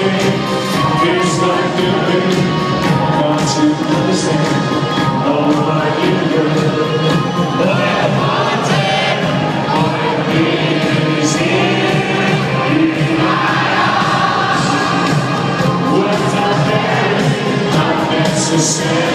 It's like living, not to understand. Oh my girl, what I wanted, all I need is here in my arms. What's out there, not necessary.